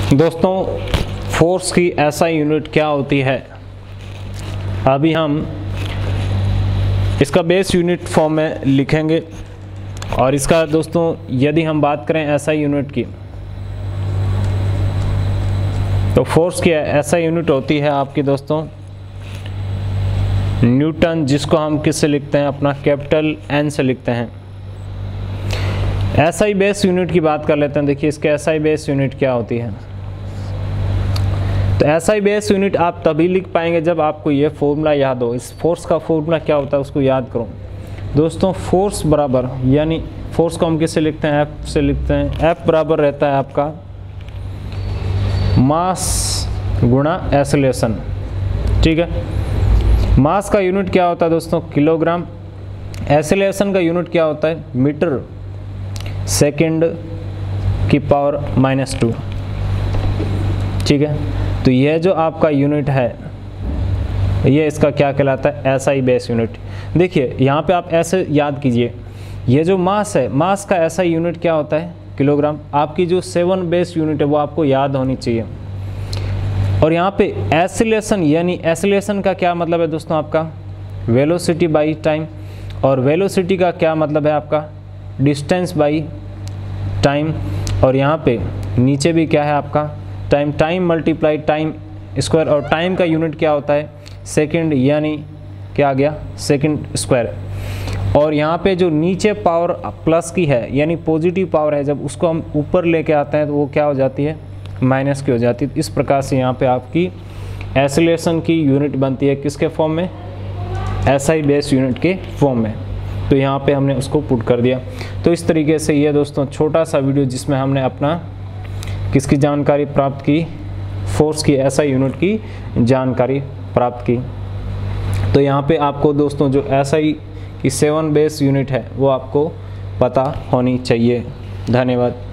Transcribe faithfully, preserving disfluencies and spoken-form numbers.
दोस्तों, फोर्स की SI unit क्या होती है, अभी हम इसका बेस यूनिट फॉर्म में लिखेंगे। और इसका दोस्तों यदि हम बात करें एसआई यूनिट की, तो फोर्स की एसआई यूनिट होती है आपकी दोस्तों न्यूटन, जिसको हम किससे लिखते हैं, अपना कैपिटल एन से लिखते हैं। एसआई बेस यूनिट की बात कर लेते हैं। देखिए इसके एसआई बेस यूनिट क्या होती है। तो एसआई बेस यूनिट आप तभी लिख पाएंगे जब आपको ये फॉर्मूला याद हो। इस फोर्स का फॉर्मूला क्या होता है उसको याद करो दोस्तों। फोर्स बराबर, यानी फोर्स को हम किससे लिखते हैं, एफ से लिखते हैं। एफ बराबर रहता है आपका मास गुणा एक्सेलरेशन, ठीक है। मास का यूनिट क्या होता है दोस्तों, किलोग्राम। एक्सेलरेशन का यूनिट क्या होता है, मीटर सेकंड की पावर माइनस टू, ठीक है। तो यह जो आपका यूनिट है ये इसका क्या कहलाता है, एसआई बेस यूनिट। देखिए यहाँ पे आप ऐसे याद कीजिए, ये जो मास है, मास का एसआई यूनिट क्या होता है, किलोग्राम। आपकी जो सेवन बेस यूनिट है वो आपको याद होनी चाहिए। और यहाँ पे एक्सेलरेशन, यानी एक्सेलरेशन का क्या मतलब है दोस्तों, आपका वेलोसिटी बाई टाइम। और वेलोसिटी का क्या मतलब है आपका, डिस्टेंस बाई टाइम। और यहाँ पे नीचे भी क्या है आपका, time. Time multiply time square. और टाइम का यूनिट क्या होता है, सेकंड, यानी क्या आ गया, सेकंड स्क्वायर। और यहाँ पे जो नीचे पावर प्लस की है, यानी पॉजिटिव पावर है, जब उसको हम ऊपर लेके आते हैं तो वो क्या हो जाती है, माइनस की हो जाती है। इस प्रकार से यहाँ पे आपकी एक्सेलरेशन की यूनिट बनती है किसके फॉर्म में, एसआई बेस यूनिट के फॉर्म में। तो यहाँ पे हमने उसको पुट कर दिया। तो इस तरीके से ये दोस्तों छोटा सा वीडियो जिसमें हमने अपना किसकी जानकारी प्राप्त की, फोर्स की एसआई यूनिट की जानकारी प्राप्त की। तो यहाँ पे आपको दोस्तों जो एसआई की सेवन बेस यूनिट है वो आपको पता होनी चाहिए। धन्यवाद।